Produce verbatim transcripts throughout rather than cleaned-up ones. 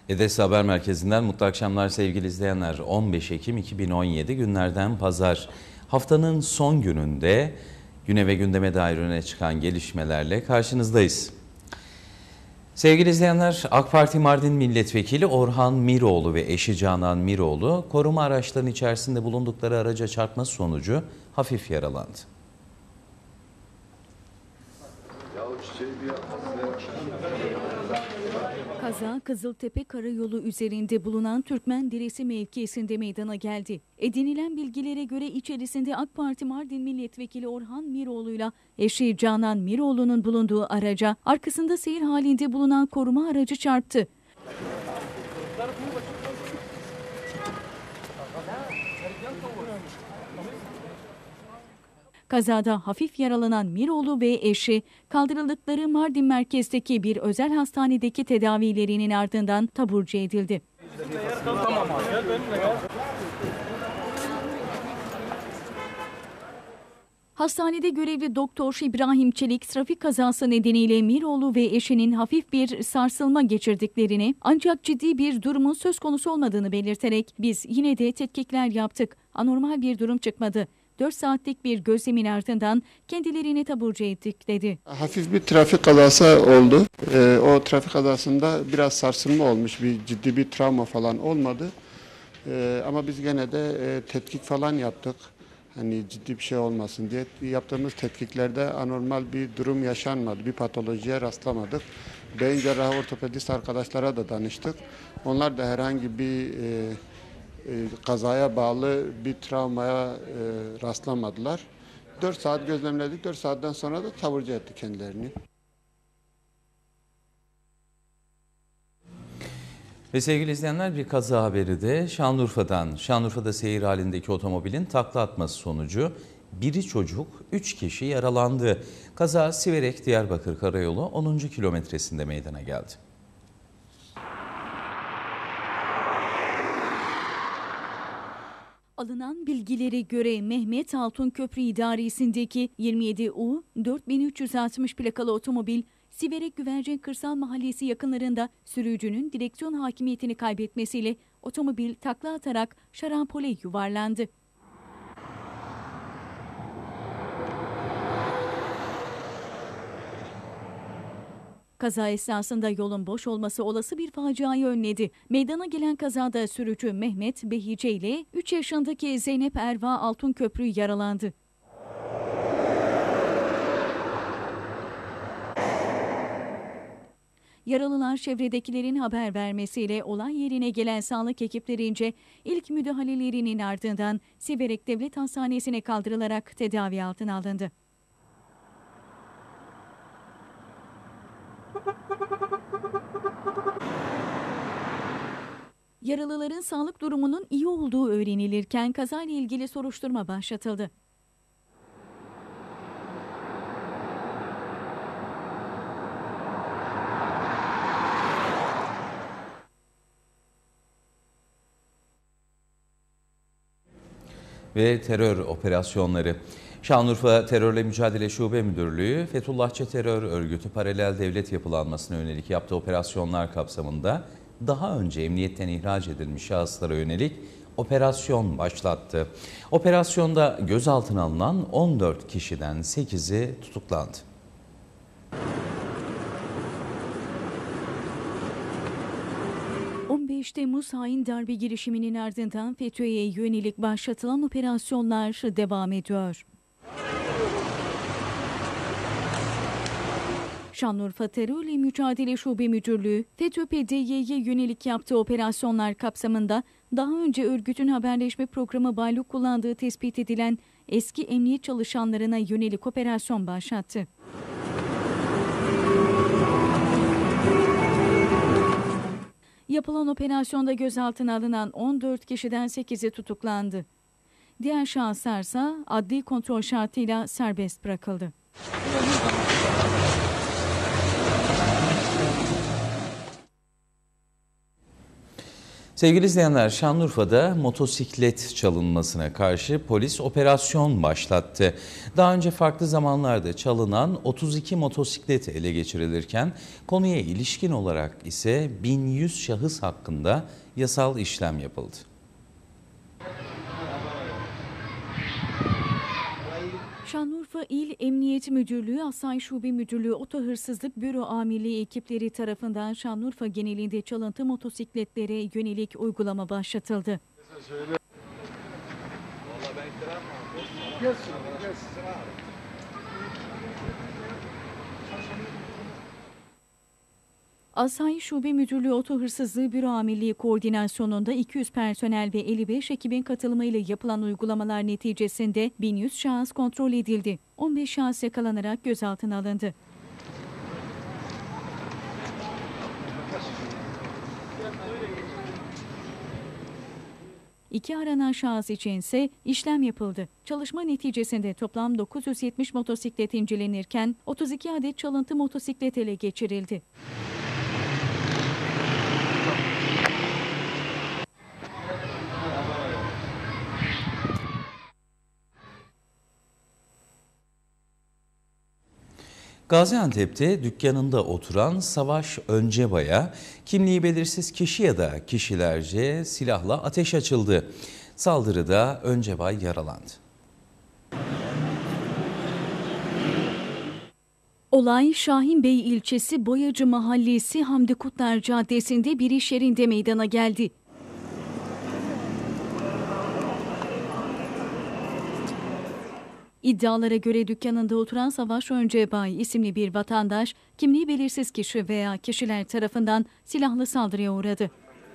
Edessa Haber Merkezi'nden mutlu akşamlar sevgili izleyenler. on beş Ekim iki bin on yedi günlerden pazar. Haftanın son gününde güne ve gündeme dair öne çıkan gelişmelerle karşınızdayız. Sevgili izleyenler, AK Parti Mardin Milletvekili Orhan Miroğlu ve eşi Canan Miroğlu koruma araçlarının içerisinde bulundukları araca çarpması sonucu hafif yaralandı. Kaza Kızıltepe Karayolu üzerinde bulunan Türkmen Deresi mevkisinde meydana geldi. Edinilen bilgilere göre içerisinde AK Parti Mardin Milletvekili Orhan Miroğlu'yla eşi Canan Miroğlu'nun bulunduğu araca arkasında seyir halinde bulunan koruma aracı çarptı. Kazada hafif yaralanan Miroğlu ve eşi kaldırıldıkları Mardin merkezdeki bir özel hastanedeki tedavilerinin ardından taburcu edildi. Hastanede görevli Doktor İbrahim Çelik trafik kazası nedeniyle Miroğlu ve eşinin hafif bir sarsılma geçirdiklerini ancak ciddi bir durumun söz konusu olmadığını belirterek biz yine de tetkikler yaptık. Anormal bir durum çıkmadı. dört saatlik bir gözlemin ardından kendilerini taburcu ettik dedi. Hafif bir trafik kazası oldu. Ee, o trafik kazasında biraz sarsılma olmuş. Bir ciddi bir travma falan olmadı. Ee, ama biz gene de e, tetkik falan yaptık. Hani ciddi bir şey olmasın diye. Yaptığımız tetkiklerde anormal bir durum yaşanmadı. Bir patolojiye rastlamadık. Beyin cerrahı ortopedist arkadaşlara da danıştık. Onlar da herhangi bir e, kazaya bağlı bir travmaya e, rastlamadılar. dört saat gözlemledik. dört saatten sonra da taburcu etti kendilerini. Ve sevgili izleyenler, bir kaza haberi de Şanlıurfa'dan. Şanlıurfa'da seyir halindeki otomobilin takla atması sonucu biri çocuk, üç kişi yaralandı. Kaza Siverek-Diyarbakır Karayolu onuncu kilometresinde meydana geldi. Alınan bilgilere göre Mehmet Altun Köprü İdaresi'ndeki yirmi yedi U dört bin üç yüz altmış plakalı otomobil Siverek Güvercin Kırsal Mahallesi yakınlarında sürücünün direksiyon hakimiyetini kaybetmesiyle otomobil takla atarak şarampole yuvarlandı. Kaza esnasında yolun boş olması olası bir faciayı önledi. Meydana gelen kazada sürücü Mehmet Behice ile üç yaşındaki Zeynep Erva Altunköprü yaralandı. Yaralılar çevredekilerin haber vermesiyle olay yerine gelen sağlık ekiplerince ilk müdahalelerinin ardından Siverek Devlet Hastanesi'ne kaldırılarak tedavi altına alındı. Yaralıların sağlık durumunun iyi olduğu öğrenilirken kazayla ilgili soruşturma başlatıldı. Ve terör operasyonları. Şanlıurfa Terörle Mücadele Şube Müdürlüğü, Fethullahçı Terör Örgütü paralel devlet yapılanmasına yönelik yaptığı operasyonlar kapsamında daha önce emniyetten ihraç edilmiş şahıslara yönelik operasyon başlattı. Operasyonda gözaltına alınan on dört kişiden sekizi tutuklandı. on beş Temmuz hain darbe girişiminin ardından FETÖ'ye yönelik başlatılan operasyonlar devam ediyor. Şanlıurfa Terörle Mücadele Şube Müdürlüğü, FETÖ-P D Y'ye yönelik yaptığı operasyonlar kapsamında daha önce örgütün haberleşme programı baylok kullandığı tespit edilen eski emniyet çalışanlarına yönelik operasyon başlattı. Yapılan operasyonda gözaltına alınan on dört kişiden sekizi tutuklandı. Diğer şahıslarsa adli kontrol şartıyla serbest bırakıldı. Sevgili izleyenler, Şanlıurfa'da motosiklet çalınmasına karşı polis operasyon başlattı. Daha önce farklı zamanlarda çalınan otuz iki motosiklet ele geçirilirken konuya ilişkin olarak ise bin yüz şahıs hakkında yasal işlem yapıldı. Şanlıurfa İl Emniyet Müdürlüğü, Asayiş Şube Müdürlüğü, Oto Hırsızlık Büro Amirliği ekipleri tarafından Şanlıurfa genelinde çalıntı motosikletlere yönelik uygulama başlatıldı. Asayiş Şube Müdürlüğü Oto Hırsızlığı Büro Amirliği koordinasyonunda iki yüz personel ve elli beş ekibin katılımıyla yapılan uygulamalar neticesinde bin yüz şahıs kontrol edildi. on beş şahıs yakalanarak gözaltına alındı. İki aranan şahıs için ise işlem yapıldı. Çalışma neticesinde toplam dokuz yüz yetmiş motosiklet incelenirken otuz iki adet çalıntı motosiklet ele geçirildi. Gaziantep'te dükkanında oturan Savaş Öncebay'a kimliği belirsiz kişi ya da kişilerce silahla ateş açıldı. Saldırıda Öncebay yaralandı. Olay Şahinbey ilçesi Boyacı Mahallesi Hamdi Kutlar Caddesi'nde bir iş yerinde meydana geldi. İddialara göre dükkanında oturan Savaş Öncebay isimli bir vatandaş, kimliği belirsiz kişi veya kişiler tarafından silahlı saldırıya uğradı.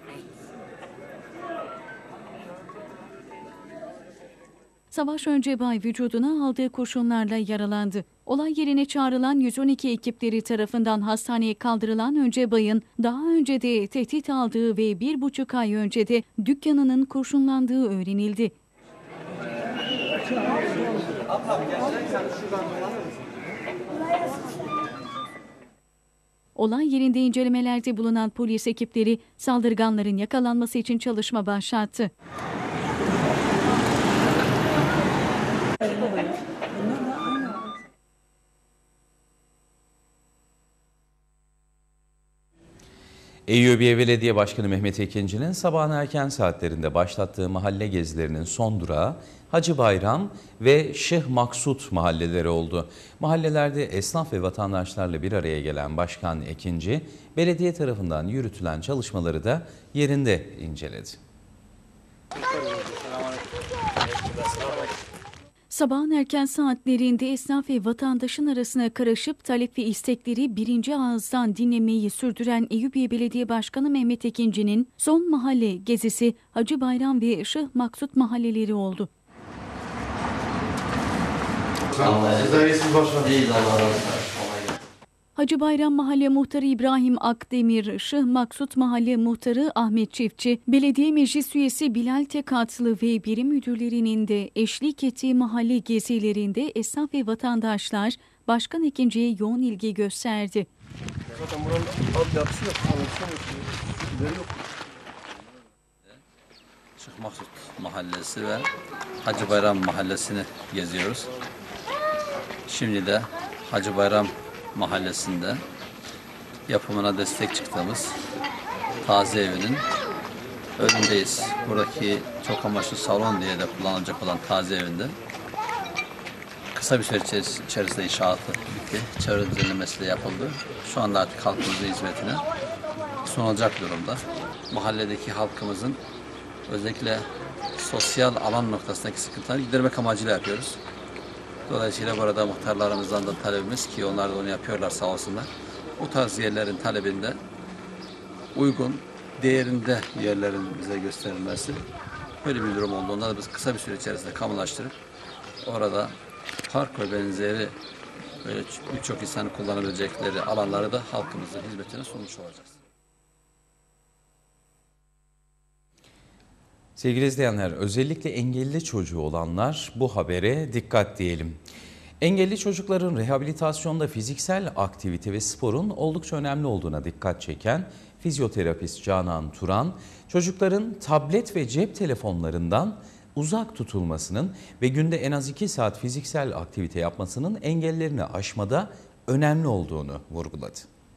Savaş Öncebay vücuduna aldığı kurşunlarla yaralandı. Olay yerine çağrılan yüz on iki ekipleri tarafından hastaneye kaldırılan Öncebay'ın daha önce de tehdit aldığı ve bir buçuk ay önce de dükkanının kurşunlandığı öğrenildi. Olay yerinde incelemelerde bulunan polis ekipleri saldırganların yakalanması için çalışma başlattı. Eyyubiye Belediye Başkanı Mehmet Ekinci'nin sabahın erken saatlerinde başlattığı mahalle gezilerinin son durağı Hacı Bayram ve Şeyh Maksut mahalleleri oldu. Mahallelerde esnaf ve vatandaşlarla bir araya gelen Başkan Ekinci, belediye tarafından yürütülen çalışmaları da yerinde inceledi. Sabahın erken saatlerinde esnaf ve vatandaşın arasına karışıp talep ve istekleri birinci ağızdan dinlemeyi sürdüren Eyyubiye Belediye Başkanı Mehmet Ekinci'nin son mahalle gezisi Hacı Bayram ve Şeyh Maksut mahalleleri oldu. Hacı Bayram Mahalle Muhtarı İbrahim Akdemir, Şeyh Maksut Mahalle Muhtarı Ahmet Çiftçi, Belediye Meclis Üyesi Bilal Tekatlı ve birim müdürlerinin de eşlik ettiği mahalle gezilerinde esnaf ve vatandaşlar Başkan Ekinci'ye yoğun ilgi gösterdi. Zaten buranın altyapısı yok. yok. Şeyh Maksut Mahallesi ve Hacı Bayram Mahallesi'ni geziyoruz. Şimdi de Hacı Bayram Mahallesi'nde yapımına destek çıktığımız taziye evinin önündeyiz. Buradaki çok amaçlı salon diye de kullanılacak olan taziye evinde kısa bir süre içerisinde inşaatı bitti. Çevre düzenlemesi de yapıldı. Şu anda artık halkımızın hizmetine sunulacak durumda. Mahalledeki halkımızın özellikle sosyal alan noktasındaki sıkıntıları gidermek amacıyla yapıyoruz. Dolayısıyla burada muhtarlarımızdan da talebimiz ki onlar da onu yapıyorlar sağ olsunlar. Bu tarz yerlerin talebinde uygun, değerinde yerlerin bize gösterilmesi. Böyle bir durum olduğunda da biz kısa bir süre içerisinde kamulaştırıp orada park ve benzeri böyle birçok insanın kullanabilecekleri alanları da halkımızın hizmetine sunmuş olacağız. Sevgili izleyenler, özellikle engelli çocuğu olanlar bu habere dikkat diyelim. Engelli çocukların rehabilitasyonda fiziksel aktivite ve sporun oldukça önemli olduğuna dikkat çeken Fizyoterapist Canan Turan, çocukların tablet ve cep telefonlarından uzak tutulmasının ve günde en az iki saat fiziksel aktivite yapmasının engellerini aşmada önemli olduğunu vurguladı.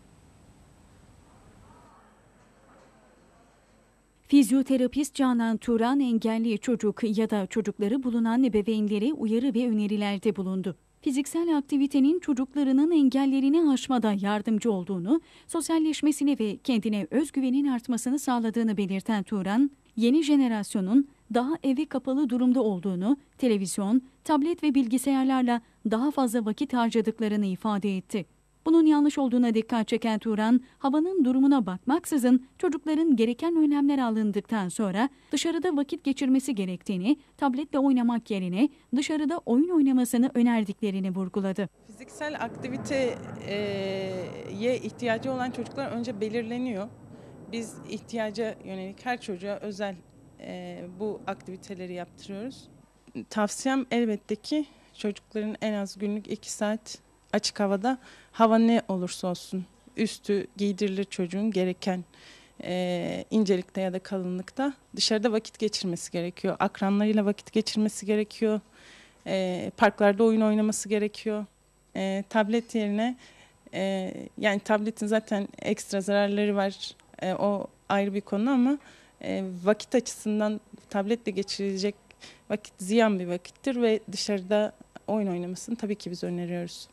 Fizyoterapist Canan Turan, engelli çocuk ya da çocukları bulunan ebeveynlere uyarı ve önerilerde bulundu. Fiziksel aktivitenin çocuklarının engellerini aşmada yardımcı olduğunu, sosyalleşmesini ve kendine özgüvenin artmasını sağladığını belirten Turan, yeni jenerasyonun daha eve kapalı durumda olduğunu, televizyon, tablet ve bilgisayarlarla daha fazla vakit harcadıklarını ifade etti. Bunun yanlış olduğuna dikkat çeken Turan, havanın durumuna bakmaksızın çocukların gereken önlemler alındıktan sonra dışarıda vakit geçirmesi gerektiğini, tabletle oynamak yerine dışarıda oyun oynamasını önerdiklerini vurguladı. Fiziksel aktiviteye ihtiyacı olan çocuklar önce belirleniyor. Biz ihtiyaca yönelik her çocuğa özel bu aktiviteleri yaptırıyoruz. Tavsiyem elbette ki çocukların en az günlük iki saat açık havada, hava ne olursa olsun üstü giydirilir çocuğun, gereken e, incelikte ya da kalınlıkta dışarıda vakit geçirmesi gerekiyor. Akranlarıyla vakit geçirmesi gerekiyor. E, parklarda oyun oynaması gerekiyor. E, tablet yerine e, yani tabletin zaten ekstra zararları var. E, o ayrı bir konu ama e, vakit açısından tabletle geçirilecek vakit ziyan bir vakittir ve dışarıda oyun oynamasını tabii ki biz öneriyoruz.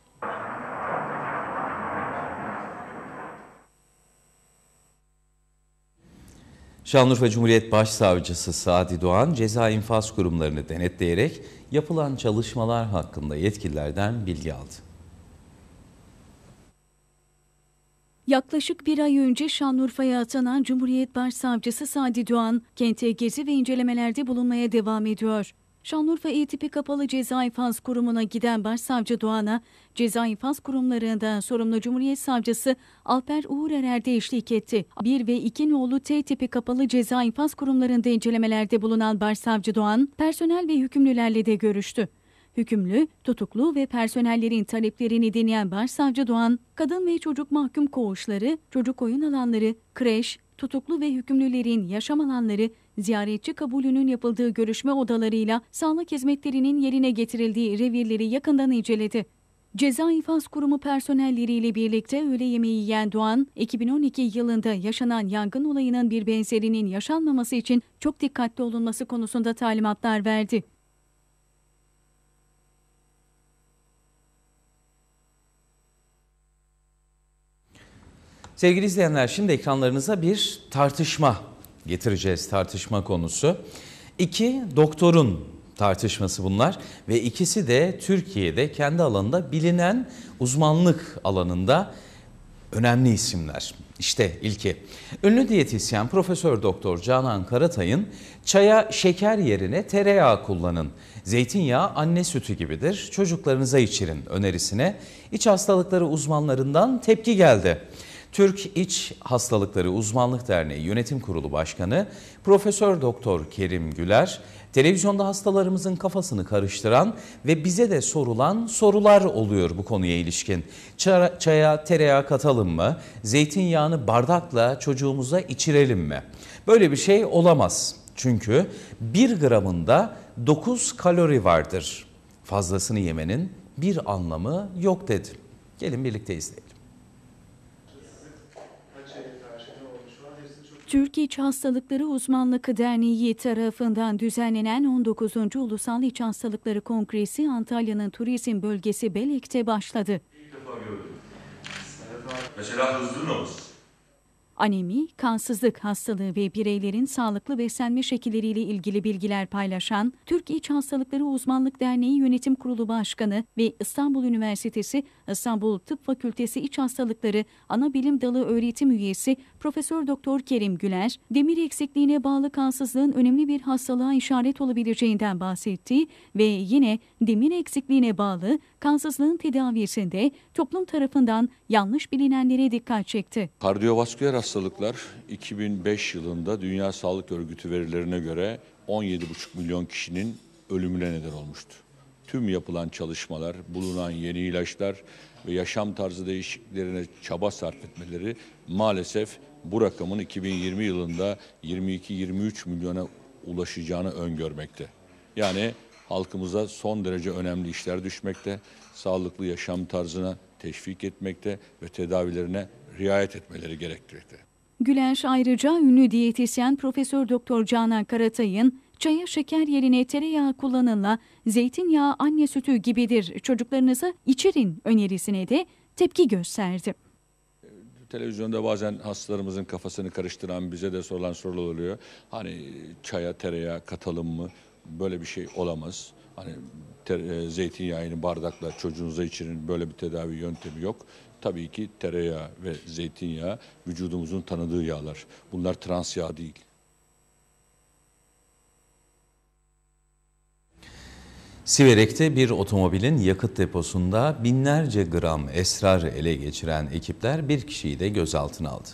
Şanlıurfa Cumhuriyet Başsavcısı Sadi Doğan, ceza infaz kurumlarını denetleyerek yapılan çalışmalar hakkında yetkililerden bilgi aldı. Yaklaşık bir ay önce Şanlıurfa'ya atanan Cumhuriyet Başsavcısı Sadi Doğan, kente gezi ve incelemelerde bulunmaya devam ediyor. Şanlıurfa E-Tipi Kapalı Ceza İnfaz Kurumu'na giden Başsavcı Doğan'a, ceza infaz kurumlarından sorumlu Cumhuriyet Savcısı Alper Uğur Erer de eşlik etti. bir ve iki nolu T-Tipi Kapalı Ceza İnfaz Kurumlarında incelemelerde bulunan Başsavcı Doğan, personel ve hükümlülerle de görüştü. Hükümlü, tutuklu ve personellerin taleplerini dinleyen Başsavcı Doğan, kadın ve çocuk mahkum koğuşları, çocuk oyun alanları, kreş, tutuklu ve hükümlülerin yaşam alanları, ziyaretçi kabulünün yapıldığı görüşme odalarıyla sağlık hizmetlerinin yerine getirildiği revirleri yakından inceledi. Ceza İnfaz Kurumu personelleriyle birlikte öğle yemeği yiyen Doğan, iki bin on iki yılında yaşanan yangın olayının bir benzerinin yaşanmaması için çok dikkatli olunması konusunda talimatlar verdi. Sevgili izleyenler, şimdi ekranlarınıza bir tartışma getireceğiz, tartışma konusu. İki doktorun tartışması bunlar ve ikisi de Türkiye'de kendi alanında bilinen uzmanlık alanında önemli isimler. İşte ilki, ünlü diyetisyen Profesör Doktor Canan Karatay'ın çaya şeker yerine tereyağı kullanın, zeytinyağı anne sütü gibidir, çocuklarınıza içirin önerisine iç hastalıkları uzmanlarından tepki geldi. Türk İç Hastalıkları Uzmanlık Derneği Yönetim Kurulu Başkanı Profesör Doktor Kerim Güler, televizyonda hastalarımızın kafasını karıştıran ve bize de sorulan sorular oluyor bu konuya ilişkin. Çaya, çaya tereyağı katalım mı? Zeytinyağını bardakla çocuğumuza içirelim mi? Böyle bir şey olamaz. Çünkü bir gramında dokuz kalori vardır. Fazlasını yemenin bir anlamı yok dedi. Gelin birlikte izleyelim. Türk İç Hastalıkları Uzmanlık Derneği tarafından düzenlenen on dokuzuncu Ulusal İç Hastalıkları Kongresi Antalya'nın turizm bölgesi Belek'te başladı. İlk defa gördüm. Mesela hızlı nabız. Anemi, kansızlık hastalığı ve bireylerin sağlıklı beslenme şekilleriyle ilgili bilgiler paylaşan Türk İç Hastalıkları Uzmanlık Derneği Yönetim Kurulu Başkanı ve İstanbul Üniversitesi İstanbul Tıp Fakültesi İç Hastalıkları Anabilim Dalı öğretim üyesi Profesör Doktor Kerim Güler, demir eksikliğine bağlı kansızlığın önemli bir hastalığa işaret olabileceğinden bahsetti ve yine demir eksikliğine bağlı kansızlığın tedavisinde toplum tarafından yanlış bilinenlere dikkat çekti. Kardiyovasküler hastalıklar iki bin beş yılında Dünya Sağlık Örgütü verilerine göre on yedi buçuk milyon kişinin ölümüne neden olmuştu. tüm yapılan çalışmalar, bulunan yeni ilaçlar ve yaşam tarzı değişikliklerine çaba sarf etmeleri maalesef bu rakamın iki bin yirmi yılında yirmi iki yirmi üç milyona ulaşacağını öngörmekte. Yani halkımıza son derece önemli işler düşmekte, sağlıklı yaşam tarzına teşvik etmekte ve tedavilerine riayet etmeleri gerektirekte. Gülenç ayrıca ünlü diyetisyen Profesör Doktor Canan Karatay'ın çaya şeker yerine tereyağı kullanınla zeytinyağı anne sütü gibidir, çocuklarınıza içirin önerisine de tepki gösterdi. Televizyonda bazen hastalarımızın kafasını karıştıran, bize de sorulan sorular oluyor. Hani çaya tereyağı katalım mı? Böyle bir şey olamaz. Hani ter, zeytinyağını bardakla çocuğunuza içirin, böyle bir tedavi yöntemi yok. Tabii ki tereyağı ve zeytinyağı vücudumuzun tanıdığı yağlar. Bunlar trans yağ değil. Siverek'te bir otomobilin yakıt deposunda binlerce gram esrar ele geçiren ekipler bir kişiyi de gözaltına aldı.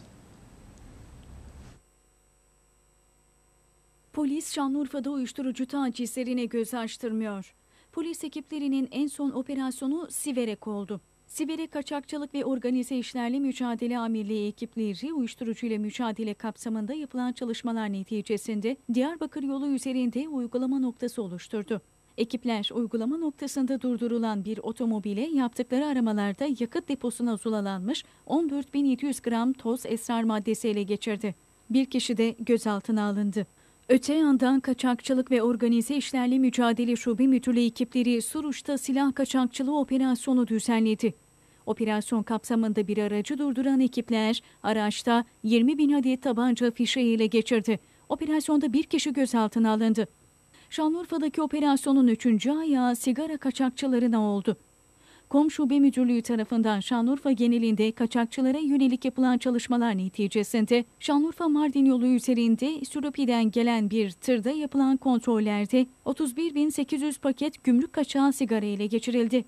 Polis Şanlıurfa'da uyuşturucu tacizlerine göz açtırmıyor. Polis ekiplerinin en son operasyonu Siverek oldu. Siverek Kaçakçılık ve Organize İşlerle Mücadele Amirliği ekipleri uyuşturucuyla mücadele kapsamında yapılan çalışmalar neticesinde Diyarbakır yolu üzerinde uygulama noktası oluşturdu. Ekipler uygulama noktasında durdurulan bir otomobile yaptıkları aramalarda yakıt deposuna zulalanmış on dört bin yedi yüz gram toz esrar maddesi ele geçirdi. Bir kişi de gözaltına alındı. Öte yandan Kaçakçılık ve Organize İşlerle Mücadele Şube Müdürlüğü ekipleri Suruç'ta silah kaçakçılığı operasyonu düzenledi. Operasyon kapsamında bir aracı durduran ekipler araçta yirmi bin adet tabanca fişeği ele geçirdi. Operasyonda bir kişi gözaltına alındı. Şanlıurfa'daki operasyonun üçüncü ayağı sigara kaçakçılarına oldu. Kom Şube Müdürlüğü tarafından Şanlıurfa genelinde kaçakçılara yönelik yapılan çalışmalar neticesinde Şanlıurfa-Mardin yolu üzerinde Sürupi'den gelen bir tırda yapılan kontrollerde otuz bir bin sekiz yüz paket gümrük kaçağı sigara ele geçirildi.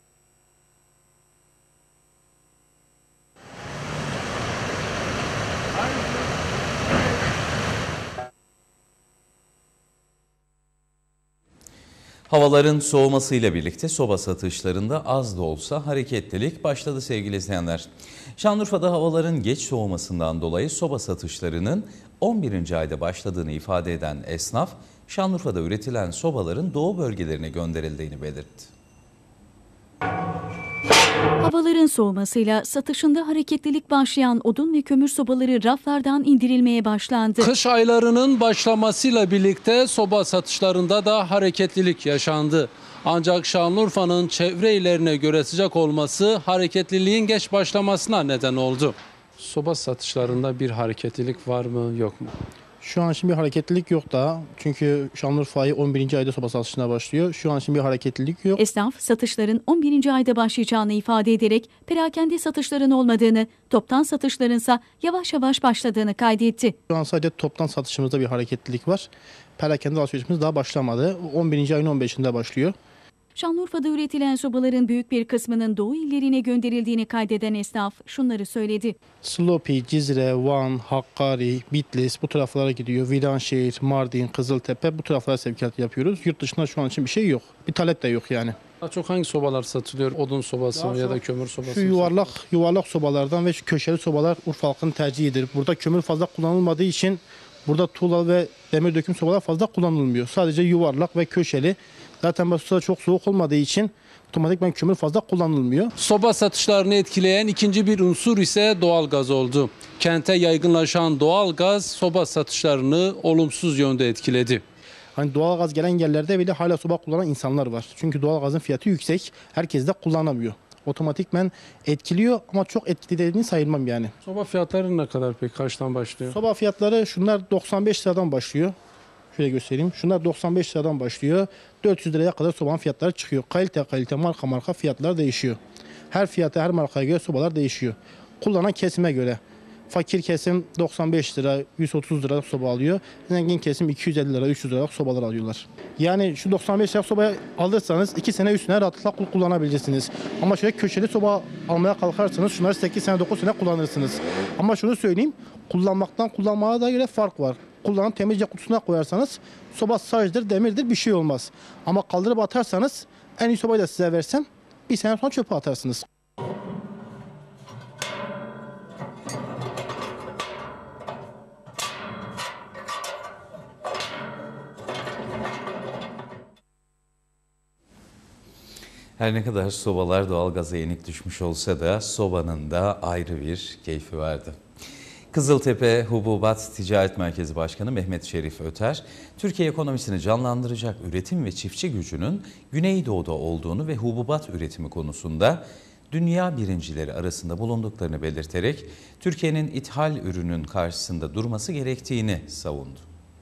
Havaların soğumasıyla birlikte soba satışlarında az da olsa hareketlilik başladı sevgili izleyenler. Şanlıurfa'da havaların geç soğumasından dolayı soba satışlarının on birinci ayda başladığını ifade eden esnaf, Şanlıurfa'da üretilen sobaların doğu bölgelerine gönderildiğini belirtti. Havaların soğumasıyla satışında hareketlilik başlayan odun ve kömür sobaları raflardan indirilmeye başlandı. Kış aylarının başlamasıyla birlikte soba satışlarında da hareketlilik yaşandı. Ancak Şanlıurfa'nın çevre illerine göre sıcak olması hareketliliğin geç başlamasına neden oldu. Soba satışlarında bir hareketlilik var mı yok mu? Şu an için bir hareketlilik yok daha. Çünkü Şanlıurfa ayı on birinci ayda soba satışına başlıyor. Şu an için bir hareketlilik yok. Esnaf satışların on birinci ayda başlayacağını ifade ederek perakende satışların olmadığını, toptan satışlarınsa yavaş yavaş başladığını kaydetti. Şu an sadece toptan satışımızda bir hareketlilik var. Perakende alışverişimiz daha başlamadı. on birinci ayın on beşinde başlıyor. Şanlıurfa'da üretilen sobaların büyük bir kısmının doğu illerine gönderildiğini kaydeden esnaf şunları söyledi. Slopi, Cizre, Van, Hakkari, Bitlis bu taraflara gidiyor. Viranşehir, Mardin, Kızıltepe bu taraflara sevkiyat yapıyoruz. Yurt dışında şu an için bir şey yok. Bir talep de yok yani. Daha çok hangi sobalar satılıyor? Odun sobası Daha ya da kömür sobası? Şu yuvarlak yuvarlak sobalardan ve şu köşeli sobalar Urfa halkının tercihidir. Burada kömür fazla kullanılmadığı için burada tuğla ve demir döküm sobalar fazla kullanılmıyor. Sadece yuvarlak ve köşeli. Zaten burası çok soğuk olmadığı için otomatikman kömür fazla kullanılmıyor. Soba satışlarını etkileyen ikinci bir unsur ise doğalgaz oldu. Kente yaygınlaşan doğalgaz soba satışlarını olumsuz yönde etkiledi. Hani doğalgaz gelen yerlerde bile hala soba kullanan insanlar var. Çünkü doğalgazın fiyatı yüksek. Herkes de kullanamıyor. Otomatikman etkiliyor ama çok etkili dediğini sayılmam yani. Soba fiyatları ne kadar peki? Kaçtan başlıyor? Soba fiyatları şunlar doksan beş liradan başlıyor. Şöyle göstereyim. Şunlar doksan beş liradan başlıyor. dört yüz liraya kadar sobanın fiyatları çıkıyor. Kalite kalite marka marka fiyatlar değişiyor. Her fiyata her markaya göre sobalar değişiyor. Kullanan kesime göre. Fakir kesim doksan beş lira, yüz otuz lira soba alıyor. Zengin kesim iki yüz elli lira, üç yüz lira sobalar alıyorlar. Yani şu doksan beş lira sobayı alırsanız iki sene üç sene rahatlıkla kullanabilirsiniz. Ama şöyle köşeli soba almaya kalkarsanız şunları sekiz sene dokuz sene kullanırsınız. Ama şunu söyleyeyim, kullanmaktan kullanmaya da göre fark var. Kullanıp temizce kutusuna koyarsanız soba sajdır, demirdir bir şey olmaz. Ama kaldırıp atarsanız En iyi sobayı da size versem bir sene sonra çöpe atarsınız. Her ne kadar sobalar doğalgaza yenik düşmüş olsa da sobanın da ayrı bir keyfi vardı. Kızıltepe Hububat Ticaret Merkezi Başkanı Mehmet Şerif Öter, Türkiye ekonomisini canlandıracak üretim ve çiftçi gücünün Güneydoğu'da olduğunu ve hububat üretimi konusunda dünya birincileri arasında bulunduklarını belirterek Türkiye'nin ithal ürünün karşısında durması gerektiğini savundu.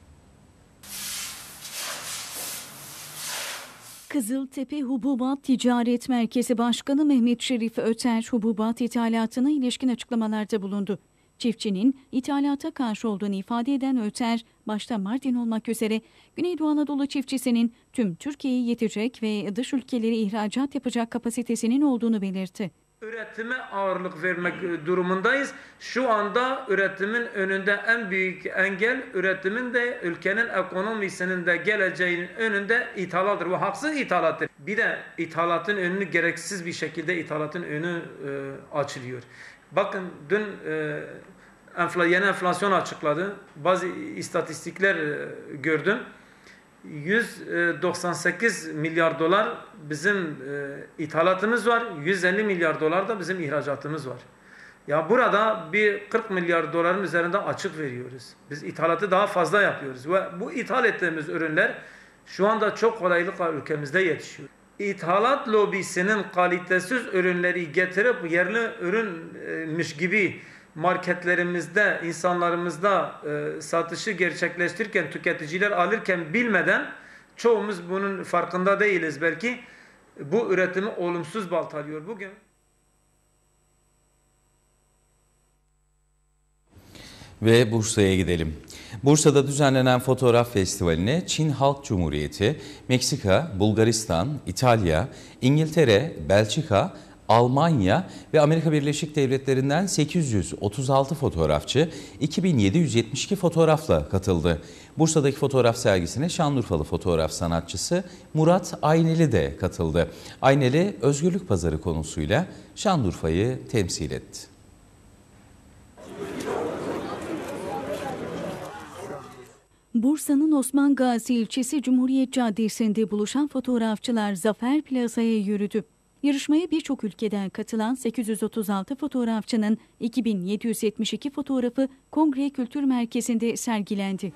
Kızıltepe Hububat Ticaret Merkezi Başkanı Mehmet Şerif Öter, hububat ithalatına ilişkin açıklamalarda bulundu. Çiftçinin ithalata karşı olduğunu ifade eden Öter, başta Mardin olmak üzere Güneydoğu Anadolu çiftçisinin tüm Türkiye'ye yetecek ve dış ülkelere ihracat yapacak kapasitesinin olduğunu belirtti. Üretime ağırlık vermek durumundayız. Şu anda üretimin önünde en büyük engel, üretimin de ülkenin ekonomisinin de geleceğinin önünde ithalattır. Bu haksız ithalattır. Bir de ithalatın önünü gereksiz bir şekilde ithalatın önü e, açılıyor. Bakın dün e, enfla, yeni enflasyon açıkladı. Bazı istatistikler e, gördüm. yüz doksan sekiz milyar dolar bizim e, ithalatımız var. yüz elli milyar dolar da bizim ihracatımız var. Ya burada bir kırk milyar doların üzerinde açık veriyoruz. Biz ithalatı daha fazla yapıyoruz. Ve bu ithal ettiğimiz ürünler şu anda çok kolaylıkla ülkemizde yetişiyor. İthalat lobisinin kalitesiz ürünleri getirip yerli ürünmüş gibi marketlerimizde, insanlarımızda e, satışı gerçekleştirirken, tüketiciler alırken bilmeden çoğumuz bunun farkında değiliz belki. Bu üretimi olumsuz baltalıyor bugün. Ve Bursa'ya gidelim. Bursa'da düzenlenen fotoğraf festivaline Çin Halk Cumhuriyeti, Meksika, Bulgaristan, İtalya, İngiltere, Belçika, Almanya ve Amerika Birleşik Devletleri'nden sekiz yüz otuz altı fotoğrafçı iki bin yedi yüz yetmiş iki fotoğrafla katıldı. Bursa'daki fotoğraf sergisine Şanlıurfalı fotoğraf sanatçısı Murat Ayneli de katıldı. Ayneli, özgürlük pazarı konusuyla Şanlıurfa'yı temsil etti. Bursa'nın Osman Gazi ilçesi Cumhuriyet Caddesi'nde buluşan fotoğrafçılar Zafer Plaza'ya yürüdü. Yarışmaya birçok ülkeden katılan sekiz yüz otuz altı fotoğrafçının iki bin yedi yüz yetmiş iki fotoğrafı Kongre Kültür Merkezi'nde sergilendi.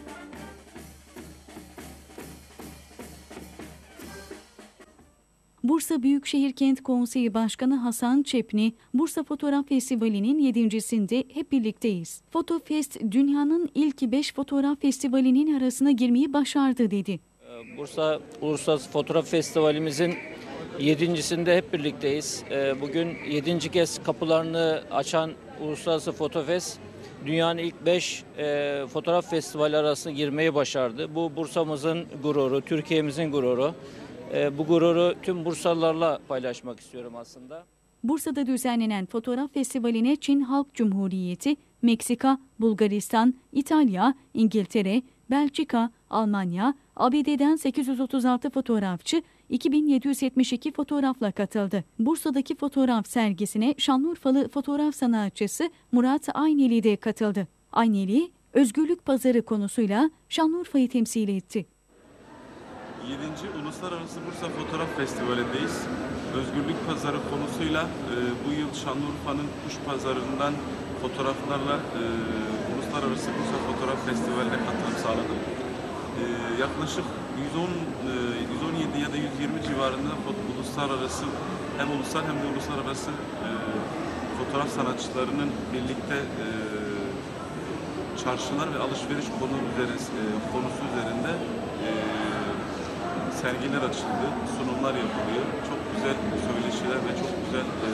Bursa Büyükşehir Kent Konseyi Başkanı Hasan Çepni, Bursa Fotoğraf Festivali'nin yedincisinde hep birlikteyiz. Fotofest, dünyanın ilk beş fotoğraf festivalinin arasına girmeyi başardı dedi. Bursa Uluslararası Fotoğraf Festivalimizin yedincisinde hep birlikteyiz. Bugün yedinci kez kapılarını açan Uluslararası Fotofest, dünyanın ilk beş fotoğraf festivali arasına girmeyi başardı. Bu Bursa'mızın gururu, Türkiye'mizin gururu. Bu gururu tüm Bursalılarla paylaşmak istiyorum aslında. Bursa'da düzenlenen fotoğraf festivaline Çin Halk Cumhuriyeti, Meksika, Bulgaristan, İtalya, İngiltere, Belçika, Almanya, A B D'den sekiz yüz otuz altı fotoğrafçı iki bin yedi yüz yetmiş iki fotoğrafla katıldı. Bursa'daki fotoğraf sergisine Şanlıurfalı fotoğraf sanatçısı Murat Ayneli de katıldı. Ayneli, özgürlük pazarı konusuyla Şanlıurfa'yı temsil etti. yedinci Uluslararası Bursa Fotoğraf Festivali'ndeyiz. Özgürlük pazarı konusuyla e, bu yıl Şanlıurfa'nın kuş pazarından fotoğraflarla e, Uluslararası Bursa Fotoğraf Festivali'ne katılım sağladım. E, yaklaşık yüz on, e, yüz on yedi ya da yüz yirmi civarında uluslararası hem ulusal hem de uluslararası e, fotoğraf sanatçılarının birlikte e, çarşılar ve alışveriş konu üzeri, e, konusu üzerinde e, sergiler açıldı, sunumlar yapılıyor. Çok güzel söyleşiler ve çok güzel e,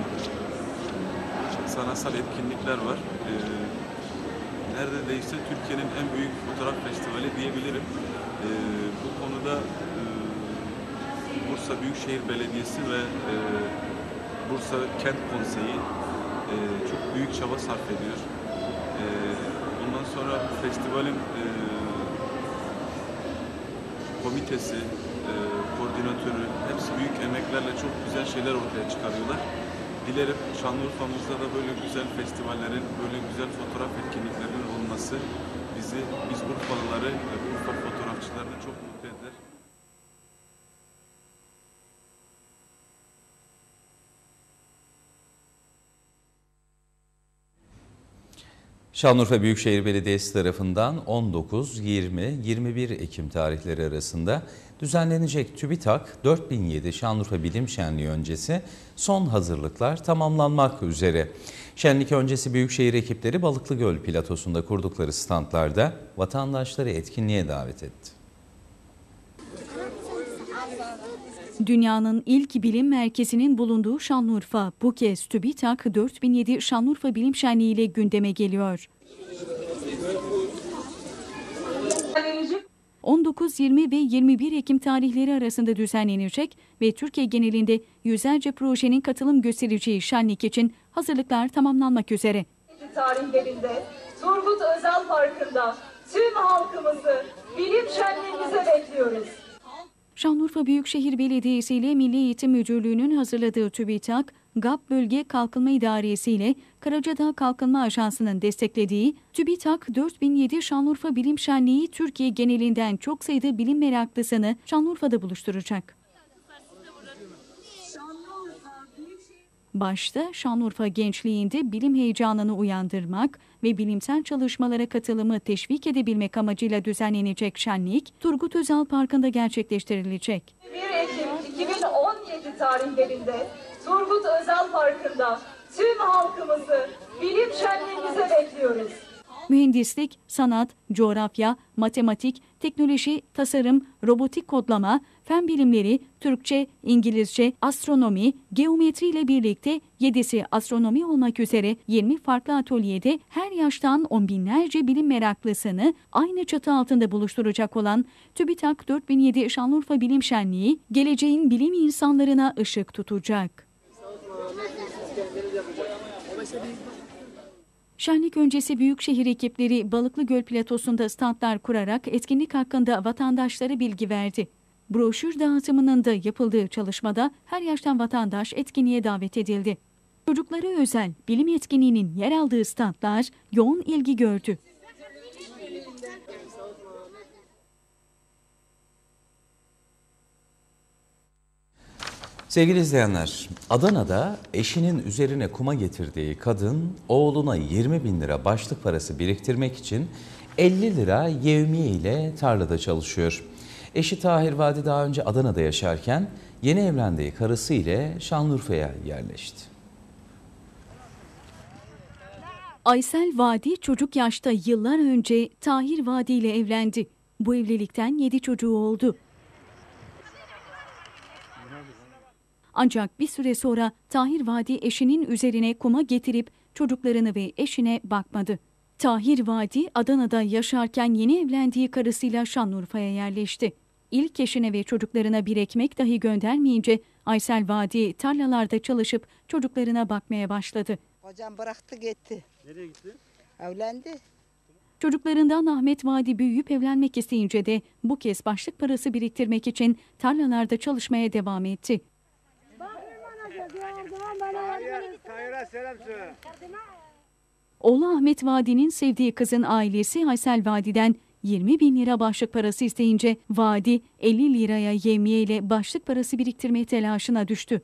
sanatsal etkinlikler var. E, neredeyse Türkiye'nin en büyük fotoğraf festivali diyebilirim. E, bu konuda e, Bursa Büyükşehir Belediyesi ve e, Bursa Kent Konseyi e, çok büyük çaba sarf ediyor. E, bundan sonra festivalin e, komitesi, e, e, koordinatörü, hepsi büyük emeklerle çok güzel şeyler ortaya çıkarıyorlar. Dilerim Şanlıurfa'mızda da böyle güzel festivallerin, böyle güzel fotoğraf etkinliklerinin olması bizi, biz Urfalıları, Urfa fotoğrafçılarını çok mutlu eder. Şanlıurfa Büyükşehir Belediyesi tarafından on dokuz, yirmi, yirmi bir Ekim tarihleri arasında düzenlenecek TÜBİTAK dört bin yedi Şanlıurfa Bilim Şenliği öncesi son hazırlıklar tamamlanmak üzere. Şenlik öncesi Büyükşehir ekipleri Balıklıgöl platosunda kurdukları standlarda vatandaşları etkinliğe davet etti. Dünyanın ilk bilim merkezinin bulunduğu Şanlıurfa, bu kez TÜBİTAK dört bin yedi Şanlıurfa Bilim Şenliği ile gündeme geliyor. on dokuz, yirmi ve yirmi bir Ekim tarihleri arasında düzenlenecek ve Türkiye genelinde yüzlerce projenin katılım göstereceği şenlik için hazırlıklar tamamlanmak üzere. Tarihlerinde Turgut Özal Parkı'nda tüm halkımızı bilim şenliğimize bekliyoruz. Şanlıurfa Büyükşehir Belediyesi ile Milli Eğitim Müdürlüğü'nün hazırladığı TÜBİTAK, G A P Bölge Kalkınma İdaresi ile Karacadağ Kalkınma Ajansı'nın desteklediği TÜBİTAK dört bin yedi Şanlıurfa Bilim Şenliği Türkiye genelinden çok sayıda bilim meraklısını Şanlıurfa'da buluşturacak. Başta Şanlıurfa gençliğinde bilim heyecanını uyandırmak ve bilimsel çalışmalara katılımı teşvik edebilmek amacıyla düzenlenecek şenlik, Turgut Özal Parkı'nda gerçekleştirilecek. bir Ekim iki bin on yedi tarihlerinde Turgut Özal Parkı'nda tüm halkımızı bilim şenliğimize bekliyoruz. Mühendislik, sanat, coğrafya, matematik, teknoloji, tasarım, robotik kodlama, fen bilimleri, Türkçe, İngilizce, astronomi, geometri ile birlikte yedisi astronomi olmak üzere yirmi farklı atölyede her yaştan on binlerce bilim meraklısını aynı çatı altında buluşturacak olan TÜBİTAK dört bin yedi Şanlıurfa Bilim Şenliği, geleceğin bilim insanlarına ışık tutacak. Şenlik öncesi Büyükşehir ekipleri Balıklıgöl platosunda standlar kurarak etkinlik hakkında vatandaşlara bilgi verdi. Broşür dağıtımının da yapıldığı çalışmada her yaştan vatandaş etkinliğe davet edildi. Çocuklara özel bilim etkinliğinin yer aldığı standlar yoğun ilgi gördü. Sevgili izleyenler, Adana'da eşinin üzerine kuma getirdiği kadın oğluna yirmi bin lira başlık parası biriktirmek için elli lira yevmiye ile tarlada çalışıyor. Eşi Tahir Vadi daha önce Adana'da yaşarken yeni evlendiği karısı ile Şanlıurfa'ya yerleşti. Aysel Vadi çocuk yaşta yıllar önce Tahir Vadi ile evlendi. Bu evlilikten yedi çocuğu oldu. Ancak bir süre sonra Tahir Vadi eşinin üzerine kuma getirip çocuklarını ve eşine bakmadı. Tahir Vadi Adana'da yaşarken yeni evlendiği karısıyla Şanlıurfa'ya yerleşti. İlk eşine ve çocuklarına bir ekmek dahi göndermeyince Aysel Vadi tarlalarda çalışıp çocuklarına bakmaya başladı. Kocam bıraktı gitti. Nereye gitti? Evlendi. Çocuklarından Ahmet Vadi büyüyüp evlenmek isteyince de bu kez başlık parası biriktirmek için tarlalarda çalışmaya devam etti. Oğlu Ahmet Vadi'nin sevdiği kızın ailesi Aysel Vadi'den yirmi bin lira başlık parası isteyince Vadi elli liraya yevmiye ile başlık parası biriktirme telaşına düştü.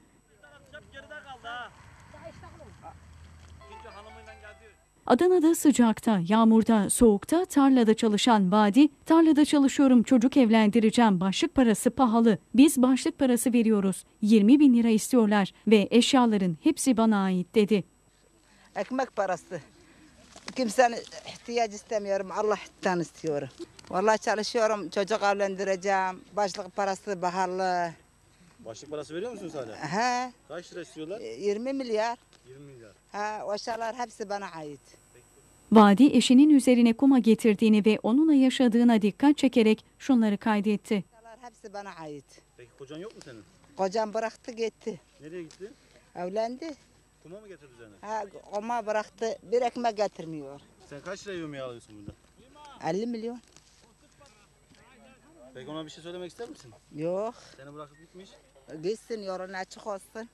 Adana'da sıcakta, yağmurda, soğukta, tarlada çalışan Vadi, tarlada çalışıyorum, çocuk evlendireceğim, başlık parası pahalı. Biz başlık parası veriyoruz, yirmi bin lira istiyorlar ve eşyaların hepsi bana ait dedi. Ekmek parası. Kimsenin ihtiyacı istemiyorum, Allah'tan istiyorum. Vallahi çalışıyorum, çocuk evlendireceğim, başlık parası pahalı. Başlık parası veriyor musunuz hala? He. Kaç lira istiyorlar? yirmi milyar. yirmi milyar. Ha, o eşyalar hepsi bana ait. Vadi eşinin üzerine kuma getirdiğini ve onunla yaşadığına dikkat çekerek şunları kaydetti. Eşyalar hepsi bana ait. Peki kocan yok mu senin? Kocam bıraktı gitti. Nereye gitti? Evlendi. Kuma mı getirdi seni? Ha, oma bıraktı, bir ekmek getirmiyor. Sen kaç lira yemeği alıyorsun burada? elli milyon. Peki ona bir şey söylemek ister misin? Yok. Seni bırakıp gitmiş. Gitsin, yolun açık olsun.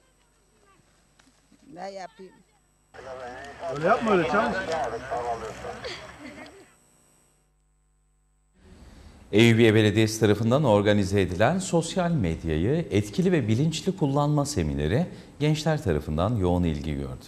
Ne yapayım? Öyle yapma öyle çalış. Eyüpiye Belediyesi tarafından organize edilen sosyal medyayı etkili ve bilinçli kullanma semineri gençler tarafından yoğun ilgi gördü.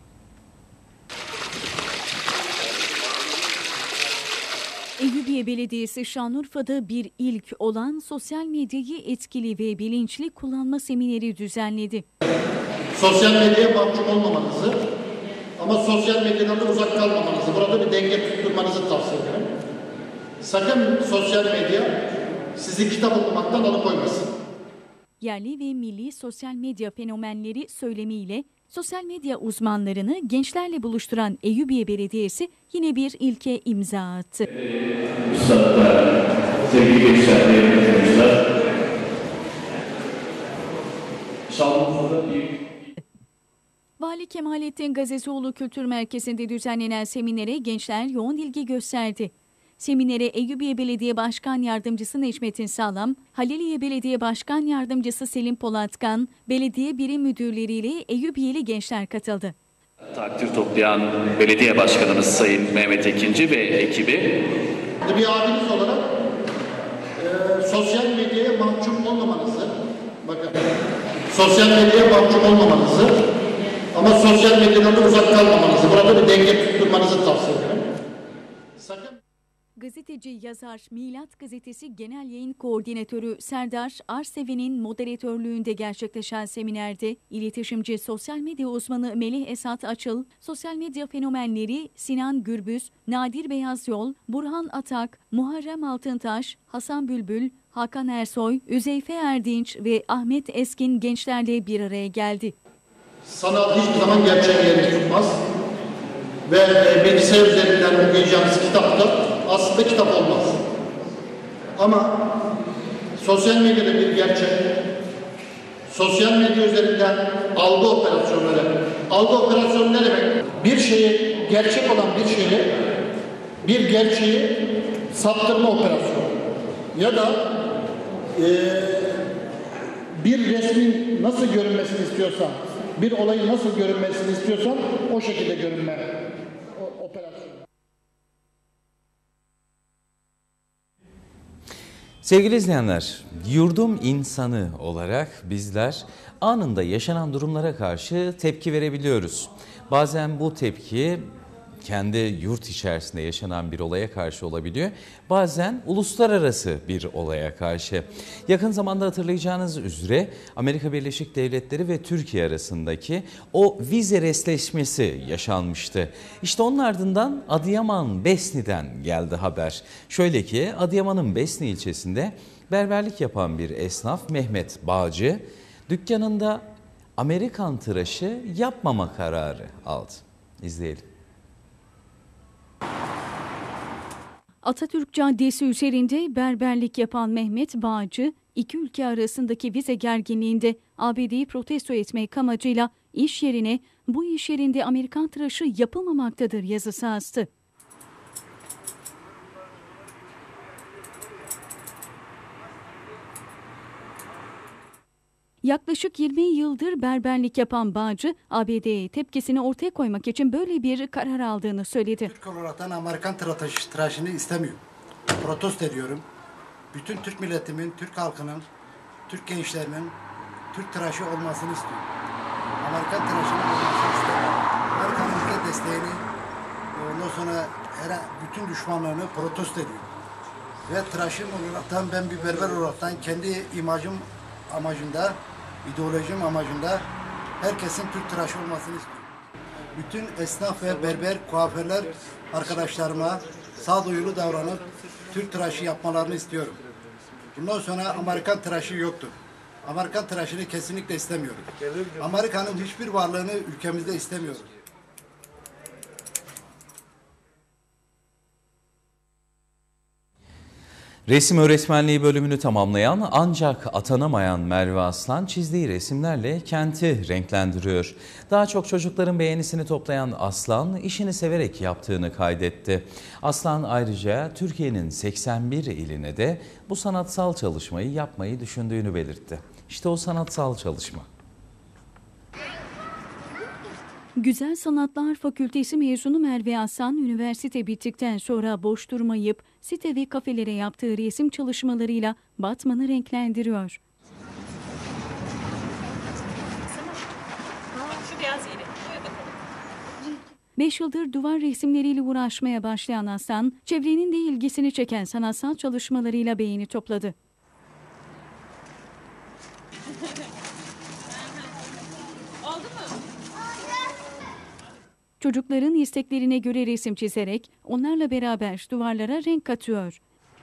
Eyüpiye Belediyesi Şanlıurfa'da bir ilk olan sosyal medyayı etkili ve bilinçli kullanma semineri düzenledi. Sosyal medyaya mahkum olmamanızı ama sosyal medyadan da uzak kalmamanızı, burada bir denge tutturmanızı tavsiye ederim. Sakın sosyal medya sizi kitap okumaktan alıkoymasın. Yerli ve milli sosyal medya fenomenleri söylemiyle sosyal medya uzmanlarını gençlerle buluşturan Eyüpiye Belediyesi yine bir ilke imza attı. Üstadlar, sevgili gençler, Şanlıurfa'da bir Vali Kemalettin Gazezoğlu Kültür Merkezi'nde düzenlenen seminere gençler yoğun ilgi gösterdi. Seminere Eyüpiye Belediye Başkan Yardımcısı Necmettin Sağlam, Haliliye Belediye Başkan Yardımcısı Selim Polatkan, belediye birim müdürleriyle Eyüpiyeli gençler katıldı. Takdir toplayan belediye başkanımız Sayın Mehmet Ekinci ve ekibi. Bir abiniz olarak e, sosyal medyaya mahkum olmamanızı, bakın sosyal medyaya mahkum olmamanızı ama sosyal medyadan da uzak kalmamanızı, burada bir denge tutturmanızı tavsiye ederim. Sakın Gazeteci, yazar, Milat Gazetesi Genel Yayın Koordinatörü Serdar Arsevi'nin moderatörlüğünde gerçekleşen seminerde iletişimci sosyal medya uzmanı Melih Esat Açıl, sosyal medya fenomenleri Sinan Gürbüz, Nadir Beyazyol, Burhan Atak, Muharrem Altıntaş, Hasan Bülbül, Hakan Ersoy, Üzeyfe Erdinç ve Ahmet Eskin gençlerle bir araya geldi. Sanat hiçbir zaman gerçek yerini tutmaz ve e, bilgisayar üzerinden okuyacağınız kitapta aslında kitap olmaz. Ama sosyal medyada bir gerçek, sosyal medya üzerinden algı operasyonları, algı operasyonu ne demek? Bir şeyi, gerçek olan bir şeyi, bir gerçeği saptırma operasyonu. Ya da e, bir resmin nasıl görünmesini istiyorsan, bir olayın nasıl görünmesini istiyorsan o şekilde görünme operasyonu. Sevgili izleyenler, yurdum insanı olarak bizler anında yaşanan durumlara karşı tepki verebiliyoruz. Bazen bu tepki kendi yurt içerisinde yaşanan bir olaya karşı olabiliyor. Bazen uluslararası bir olaya karşı. Yakın zamanda hatırlayacağınız üzere Amerika Birleşik Devletleri ve Türkiye arasındaki o vize restleşmesi yaşanmıştı. İşte onun ardından Adıyaman Besni'den geldi haber. Şöyle ki Adıyaman'ın Besni ilçesinde berberlik yapan bir esnaf Mehmet Bağcı dükkanında Amerikan tıraşı yapmama kararı aldı. İzleyelim. Atatürk Caddesi üzerinde berberlik yapan Mehmet Bağcı, iki ülke arasındaki vize gerginliğinde A B D'yi protesto etmek amacıyla iş yerine bu iş yerinde Amerikan tıraşı yapılmamaktadır yazısı astı. Yaklaşık yirmi yıldır berberlik yapan Bağcı, A B D'ye tepkisini ortaya koymak için böyle bir karar aldığını söyledi. Türk olarak Amerikan tıraş, tıraşını istemiyorum. Protesto ediyorum. Bütün Türk milletimin, Türk halkının, Türk gençlerinin Türk tıraşı olmasını istiyorum. Amerikan tıraşının olmasını istemiyorum. Amerikan ülke desteğini, ondan sonra her, bütün düşmanlarını protesto ediyorum. Ve tıraşım olaraktan ben bir berber olaraktan kendi imajım amacında, ideolojim amacında herkesin Türk tıraşı olmasını istiyorum. Bütün esnaf ve berber, kuaförler arkadaşlarıma sağduyulu davranıp Türk tıraşı yapmalarını istiyorum. Bundan sonra Amerikan tıraşı yoktur. Amerikan tıraşını kesinlikle istemiyorum. Amerika'nın hiçbir varlığını ülkemizde istemiyoruz. Resim öğretmenliği bölümünü tamamlayan ancak atanamayan Merve Aslan çizdiği resimlerle kenti renklendiriyor. Daha çok çocukların beğenisini toplayan Aslan işini severek yaptığını kaydetti. Aslan ayrıca Türkiye'nin seksen bir iline de bu sanatsal çalışmayı yapmayı düşündüğünü belirtti. İşte o sanatsal çalışma. Güzel Sanatlar Fakültesi mezunu Merve Aslan, üniversite bittikten sonra boş durmayıp site ve kafelere yaptığı resim çalışmalarıyla Batman'ı renklendiriyor. Beş yıldır duvar resimleriyle uğraşmaya başlayan Aslan, çevrenin de ilgisini çeken sanatsal çalışmalarıyla beğeni topladı. Çocukların isteklerine göre resim çizerek onlarla beraber duvarlara renk katıyor.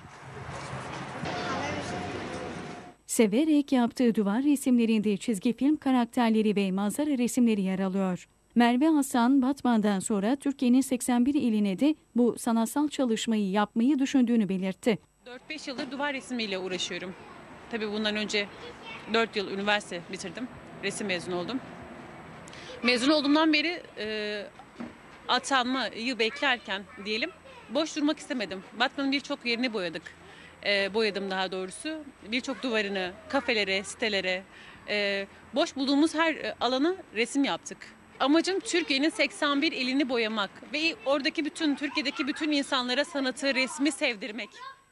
Severek yaptığı duvar resimlerinde çizgi film karakterleri ve manzara resimleri yer alıyor. Merve Aslan, Batman'dan sonra Türkiye'nin seksen bir iline de bu sanatsal çalışmayı yapmayı düşündüğünü belirtti. dört beş yıldır duvar resmiyle uğraşıyorum. Tabii bundan önce dört yıl üniversite bitirdim. Resim mezunu oldum. Mezun olduğumdan beri e, atanmayı beklerken diyelim boş durmak istemedim. Batman'ın birçok yerini boyadık. E, boyadım daha doğrusu. Birçok duvarını, kafelere, sitelere, e, boş bulduğumuz her alanı resim yaptık. Amacım Türkiye'nin seksen bir ilini boyamak ve oradaki bütün, Türkiye'deki bütün insanlara sanatı, resmi sevdirmek.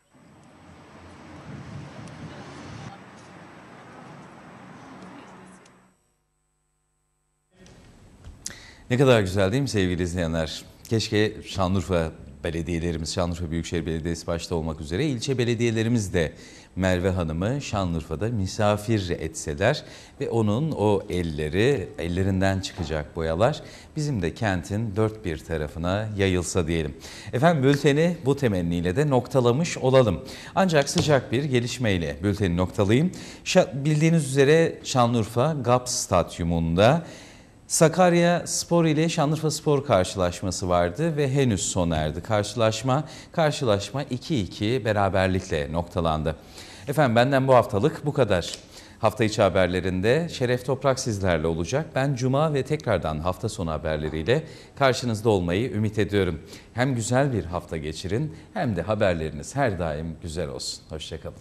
Ne kadar güzel değil mi sevgili izleyenler? Keşke Şanlıurfa belediyelerimiz, Şanlıurfa Büyükşehir Belediyesi başta olmak üzere ilçe belediyelerimiz de Merve Hanım'ı Şanlıurfa'da misafir etseler ve onun o elleri, ellerinden çıkacak boyalar bizim de kentin dört bir tarafına yayılsa diyelim. Efendim bülteni bu temenniyle de noktalamış olalım. Ancak sıcak bir gelişmeyle bülteni noktalayayım. Bildiğiniz üzere Şanlıurfa G A P Stadyumunda Sakarya Spor ile Şanlıurfa Spor karşılaşması vardı ve henüz sona erdi. Karşılaşma, karşılaşma iki iki beraberlikle noktalandı. Efendim benden bu haftalık bu kadar. Hafta içi haberlerinde Şeref Toprak sizlerle olacak. Ben Cuma ve tekrardan hafta sonu haberleriyle karşınızda olmayı ümit ediyorum. Hem güzel bir hafta geçirin hem de haberleriniz her daim güzel olsun. Hoşçakalın.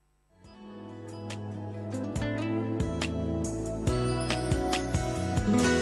Thank you.